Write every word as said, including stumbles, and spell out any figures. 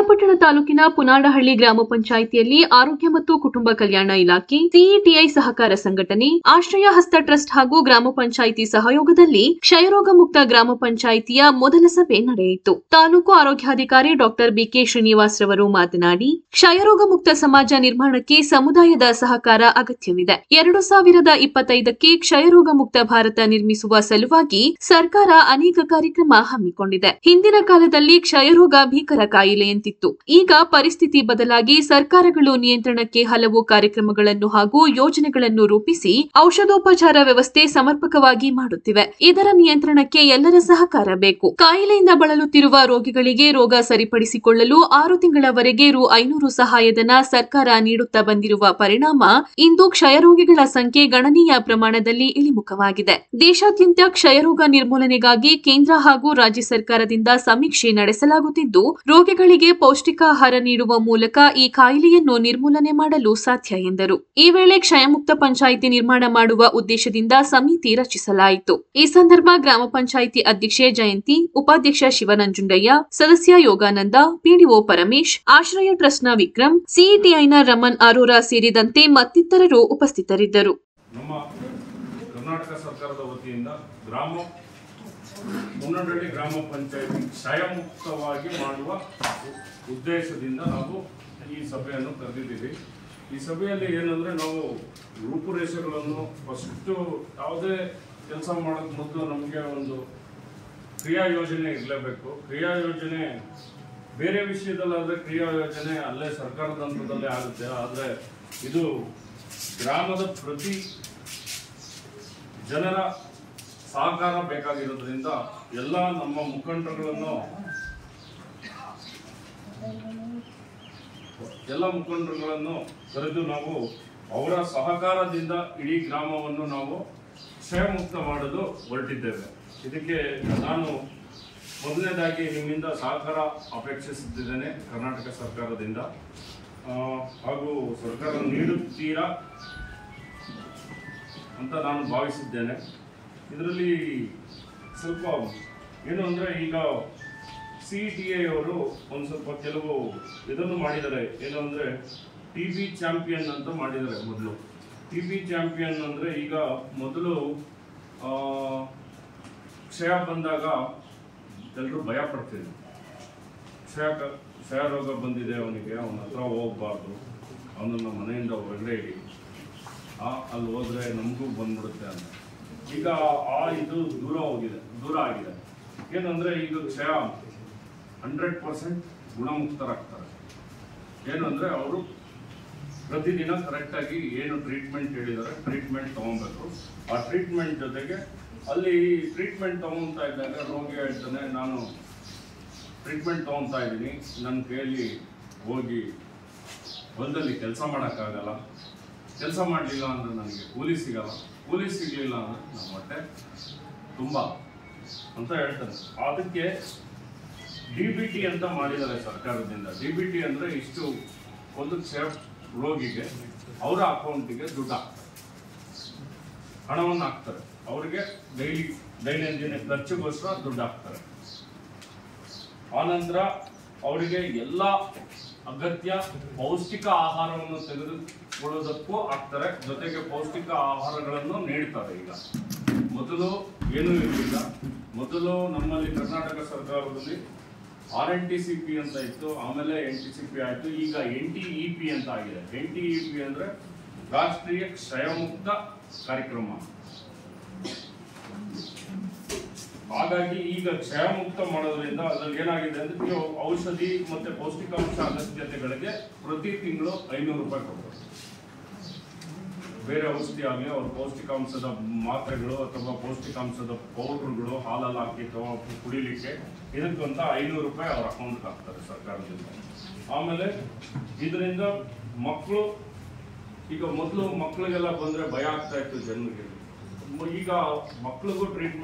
ಚನ್ನಪಟ್ಟಣ ತಾಲೂಕಿನ ಪುನಾಡಹಳ್ಳಿ ಗ್ರಾಮ ಪಂಚಾಯಿತಿಯಲ್ಲಿ ಆರೋಗ್ಯ ಮತ್ತು ಕುಟುಂಬ ಕಲ್ಯಾಣ ಇಲಾಖೆ, ಸಿಇಟಿಐ ಸಹಕಾರ ಸಂಘಟನೆ, ಆಶ್ರಯ ಹಸ್ತ ಟ್ರಸ್ಟ್ ಹಾಗೂ ಗ್ರಾಮ ಪಂಚಾಯಿತಿ ಸಹಯೋಗದಲ್ಲಿ ಕ್ಷಯರೋಗ ಮುಕ್ತ ಗ್ರಾಮ ಪಂಚಾಯಿತಿಯ ಮೊದಲ ಸಭೆ ನಡೆಯಿತು. ತಾಲೂಕು ಆರೋಗ್ಯಾಧಿಕಾರಿ ಡಾಕ್ಟರ್ ಬಿಕೆ ಶ್ರೀನಿವಾಸ್ ರವರು ಮಾತನಾಡಿ, ಕ್ಷಯರೋಗ ಮುಕ್ತ ಸಮಾಜ ನಿರ್ಮಾಣಕ್ಕೆ ಸಮುದಾಯದ ಸಹಕಾರ ಅಗತ್ಯವಿದೆ. ಎರಡು ಸಾವಿರದ ಇಪ್ಪತ್ತೈದಕ್ಕೆ ಕ್ಷಯರೋಗ ಮುಕ್ತ ಭಾರತ ನಿರ್ಮಿಸುವ ಸಲುವಾಗಿ ಸರ್ಕಾರ ಅನೇಕ ಕಾರ್ಯಕ್ರಮ ಹಮ್ಮಿಕೊಂಡಿದೆ. ಹಿಂದಿನ ಕಾಲದಲ್ಲಿ ಕ್ಷಯರೋಗ ಭೀಕರ ಕಾಯಿಲೆಯಂತಿತ್ತು. ಈಗ ಪರಿಸ್ಥಿತಿ ಬದಲಾಗಿ ಸರ್ಕಾರಗಳು ನಿಯಂತ್ರಣಕ್ಕೆ ಹಲವು ಕಾರ್ಯಕ್ರಮಗಳನ್ನು ಹಾಗೂ ಯೋಜನೆಗಳನ್ನು ರೂಪಿಸಿ ಔಷಧೋಪಚಾರ ವ್ಯವಸ್ಥೆ ಸಮರ್ಪಕವಾಗಿ ಮಾಡುತ್ತಿವೆ. ಇದರ ನಿಯಂತ್ರಣಕ್ಕೆ ಎಲ್ಲರ ಸಹಕಾರ ಬೇಕು. ಕಾಯಿಲೆಯಿಂದ ಬಳಲುತ್ತಿರುವ ರೋಗಿಗಳಿಗೆ ರೋಗ ಸರಿಪಡಿಸಿಕೊಳ್ಳಲು ಆರು ತಿಂಗಳವರೆಗೆ ರು ಐನೂರು ಸಹಾಯಧನ ಸರ್ಕಾರ ನೀಡುತ್ತಾ ಬಂದಿರುವ ಪರಿಣಾಮ ಇಂದು ಕ್ಷಯರೋಗಿಗಳ ಸಂಖ್ಯೆ ಗಣನೀಯ ಪ್ರಮಾಣದಲ್ಲಿ ಇಳಿಮುಖವಾಗಿದೆ. ದೇಶಾದ್ಯಂತ ಕ್ಷಯರೋಗ ನಿರ್ಮೂಲನೆಗಾಗಿ ಕೇಂದ್ರ ಹಾಗೂ ರಾಜ್ಯ ಸರ್ಕಾರದಿಂದ ಸಮೀಕ್ಷೆ ನಡೆಸಲಾಗುತ್ತಿದ್ದು, ರೋಗಿಗಳಿಗೆ ಪೌಷ್ಟಿಕಾಹಾರ ನೀಡುವ ಮೂಲಕ ಈ ಕಾಯಿಲೆಯನ್ನು ನಿರ್ಮೂಲನೆ ಮಾಡಲು ಸಾಧ್ಯ ಎಂದರು. ಈ ವೇಳೆ ಕ್ಷಯಮುಕ್ತ ಪಂಚಾಯಿತಿ ನಿರ್ಮಾಣ ಮಾಡುವ ಉದ್ದೇಶದಿಂದ ಸಮಿತಿ ರಚಿಸಲಾಯಿತು. ಈ ಸಂದರ್ಭ ಗ್ರಾಮ ಪಂಚಾಯಿತಿ ಅಧ್ಯಕ್ಷೆ ಜಯಂತಿ, ಉಪಾಧ್ಯಕ್ಷ ಶಿವನಂಜುಂಡಯ್ಯ, ಸದಸ್ಯ ಯೋಗಾನಂದ, ಪಿಡಿಒ ಪರಮೇಶ್, ಆಶ್ರಯ ಟ್ರಸ್ಟ್ನ ವಿಕ್ರಮ್, ಸಿಇಟಿಐನ ರಮನ್ ಅರೋರಾ ಸೇರಿದಂತೆ ಮತ್ತಿತರರು ಉಪಸ್ಥಿತರಿದ್ದರು. ನಮ್ಮ ಕರ್ನಾಟಕ ಸರ್ಕಾರದ ವತಿಯಿಂದ ಗ್ರಾಮ ಪುನಾಡಹಳ್ಳಿ ಗ್ರಾಮ ಪಂಚಾಯಿತಿ ಕ್ಷಯಮುಕ್ತವಾಗಿ ಮಾಡುವ ಉದ್ದೇಶದಿಂದ ನಾವು ಈ ಸಭೆಯನ್ನು ಕರೆದಿದ್ದೀವಿ. ಈ ಸಭೆಯಲ್ಲಿ ಏನಂದರೆ, ನಾವು ರೂಪುರೇಷೆಗಳನ್ನು ಫಸ್ಟು ಯಾವುದೇ ಕೆಲಸ ಮಾಡೋಕ್ಕೆ ಮೊದಲು ನಮಗೆ ಒಂದು ಕ್ರಿಯಾ ಯೋಜನೆ ಇರಲೇಬೇಕು. ಕ್ರಿಯಾ ಯೋಜನೆ ಬೇರೆ ವಿಷಯದಲ್ಲಾದರೆ ಕ್ರಿಯಾ ಯೋಜನೆ ಅಲ್ಲೇ ಸರ್ಕಾರದ ಹಂತದಲ್ಲೇ ಆಗುತ್ತೆ. ಆದರೆ ಇದು ಗ್ರಾಮದ ಪ್ರತಿ ಜನರ ಸಹಕಾರ ಬೇಕಾಗಿರೋದ್ರಿಂದ ಎಲ್ಲ ನಮ್ಮ ಮುಖಂಡರುಗಳನ್ನು ಎಲ್ಲ ಮುಖಂಡರುಗಳನ್ನು ಕರೆದು ನಾವು ಅವರ ಸಹಕಾರದಿಂದ ಇಡೀ ಗ್ರಾಮವನ್ನು ನಾವು ಕ್ಷಯಮುಕ್ತ ಮಾಡಲು ಹೊರಟಿದ್ದೇವೆ. ಇದಕ್ಕೆ ನಾನು ಮೊದಲನೇದಾಗಿ ನಿಮ್ಮಿಂದ ಸಹಕಾರ ಅಪೇಕ್ಷಿಸುತ್ತಿದ್ದೇನೆ. ಕರ್ನಾಟಕ ಸರ್ಕಾರದಿಂದ ಹಾಗೂ ಸರ್ಕಾರ ನೀಡುತ್ತೀರಾ ಅಂತ ನಾನು ಭಾವಿಸಿದ್ದೇನೆ. ಇದರಲ್ಲಿ ಸ್ವಲ್ಪ ಏನು ಅಂದರೆ, ಈಗ ಸಿ ಟಿ ಐ ಅವರು ಒಂದು ಸ್ವಲ್ಪ ಕೆಲವು ಇದನ್ನು ಮಾಡಿದ್ದಾರೆ. ಏನು ಅಂದರೆ, ಟಿ ಬಿ ಚಾಂಪಿಯನ್ ಅಂತ ಮಾಡಿದ್ದಾರೆ. ಮೊದಲು ಟಿ ಬಿ ಚಾಂಪಿಯನ್ ಅಂದರೆ, ಈಗ ಮೊದಲು ಕ್ಷಯ ಬಂದಾಗ ಎಲ್ಲರೂ ಭಯ ಪಡ್ತಿದ್ರು. ಕ್ಷಯ ಕ್ಷಯ ರೋಗ ಬಂದಿದೆ ಅವನಿಗೆ, ಅವನ ಹತ್ರ ಹೋಗಬಾರ್ದು, ಅವನನ್ನು ಮನೆಯಿಂದ ಹೊರಗಡೆ ಇಡಿ, ಅಲ್ಲಿ ಹೋದರೆ ನಮಗೂ ಬಂದ್ಬಿಡುತ್ತೆ ಅಂತ. ಈಗ ಆ ಇದು ದೂರ ಹೋಗಿದೆ ದೂರ ಆಗಿದೆ. ಏನಂದರೆ, ಈಗ ಕ್ಷಯ ಹಂಡ್ರೆಡ್ ಪರ್ಸೆಂಟ್ ಗುಣಮುಕ್ತರಾಗ್ತಾರೆ. ಏನು ಅಂದರೆ, ಅವರು ಪ್ರತಿದಿನ ಕರೆಕ್ಟಾಗಿ ಏನು ಟ್ರೀಟ್ಮೆಂಟ್ ಹೇಳಿದ್ದಾರೆ ಟ್ರೀಟ್ಮೆಂಟ್ ತೊಗೊಬೇಕು. ಆ ಟ್ರೀಟ್ಮೆಂಟ್ ಜೊತೆಗೆ ಅಲ್ಲಿ ಟ್ರೀಟ್ಮೆಂಟ್ ತೊಗೊತಾ ಇದ್ದಾಗ ರೋಗಿ ಹೇಳ್ತಾನೆ, ನಾನು ಟ್ರೀಟ್ಮೆಂಟ್ ತೊಗೊತಾ ಇದ್ದೀನಿ, ನನ್ನ ಕೈಯಲ್ಲಿ ಹೋಗಿ ಹೊಲದಲ್ಲಿ ಕೆಲಸ ಮಾಡೋಕ್ಕಾಗಲ್ಲ, ಕೆಲಸ ಮಾಡಲಿಲ್ಲ ಅಂದರೆ ನನಗೆ ಕೂಲಿ ಸಿಗಲ್ಲ, ಕೂಲಿ ಸಿಗಲಿಲ್ಲ ಅಂದರೆ ನಮ್ಮ ಹೊಟ್ಟೆ ತುಂಬ ಅಂತ ಹೇಳ್ತಾನೆ. ಅದಕ್ಕೆ ಡಿ ಬಿ ಟಿ ಅಂತ ಮಾಡಿದ್ದಾರೆ ಸರ್ಕಾರದಿಂದ. ಡಿ ಬಿ ಟಿ ಅಂದರೆ, ಇಷ್ಟು ಒಂದು ಕ್ಷಯ ರೋಗಿಗೆ ಅವರ ಅಕೌಂಟಿಗೆ ದುಡ್ಡು ಹಾಕ್ತಾರೆ, ಹಣವನ್ನು ಹಾಕ್ತಾರೆ. ಅವರಿಗೆ ಡೈಲಿ ದೈನಂದಿನ ಖರ್ಚಿಗೋಸ್ಕರ ದುಡ್ಡು ಹಾಕ್ತಾರೆ. ಆನಂತರ ಅವರಿಗೆ ಎಲ್ಲ ಅಗತ್ಯ ಪೌಷ್ಟಿಕ ಆಹಾರವನ್ನು ತೆಗೆದುಕೊಳ್ಳೋದಕ್ಕೂ ಆಗ್ತಾರೆ, ಜೊತೆಗೆ ಪೌಷ್ಟಿಕ ಆಹಾರಗಳನ್ನು ನೀಡ್ತಾರೆ. ಈಗ ಮೊದಲು ಏನೂ ಇರಲಿಲ್ಲ. ಮೊದಲು ನಮ್ಮಲ್ಲಿ ಕರ್ನಾಟಕ ಸರ್ಕಾರದಲ್ಲಿ R N T C P ಅಂತ ಇತ್ತು, ಆಮೇಲೆ ಎನ್ ಟಿ ಸಿ ಪಿ ಆಯಿತು, ಈಗ ಎನ್ ಟಿ ಇ ಪಿ ಅಂತ ಆಗಿದೆ. ಎನ್ ಟಿ ಇ ಪಿ ಅಂದರೆ ರಾಷ್ಟ್ರೀಯ ಕ್ಷಯಮುಕ್ತ ಕಾರ್ಯಕ್ರಮ. ಹಾಗಾಗಿ ಈಗ ಕ್ಷಯಮುಕ್ತ ಮಾಡೋದ್ರಿಂದ ಅದರಲ್ಲಿ ಏನಾಗಿದೆ ಅಂದರೆ, ಔಷಧಿ ಮತ್ತು ಪೌಷ್ಟಿಕಾಂಶ ಅಗತ್ಯತೆಗಳಿಗೆ ಪ್ರತಿ ತಿಂಗಳು ಐನೂರು ರೂಪಾಯಿ ಕೊಡ್ತಾರೆ. ಬೇರೆ ಔಷಧಿ ಆಗಲಿ, ಅವ್ರ ಪೌಷ್ಟಿಕಾಂಶದ ಮಾತ್ರೆಗಳು ಅಥವಾ ಪೌಷ್ಟಿಕಾಂಶದ ಪೌಡ್ರುಗಳು ಹಾಲಲ್ಲಿ ಹಾಕಿ ಕುಡಿಲಿಕ್ಕೆ, ಇದಕ್ಕಂತ ಐನೂರು ರೂಪಾಯಿ ಅವ್ರ ಅಕೌಂಟ್ಗೆ ಹಾಕ್ತಾರೆ ಸರ್ಕಾರದಿಂದ. ಆಮೇಲೆ ಇದರಿಂದ ಮಕ್ಕಳು, ಈಗ ಮೊದಲು ಮಕ್ಕಳಿಗೆಲ್ಲ ಬಂದರೆ ಭಯ ಆಗ್ತಾ ಇತ್ತು ಜನರಿಗೆ, ಈಗ ಮಕ್ಕಳಿಗೂ ಟ್ರೀಟ್ಮೆಂಟ್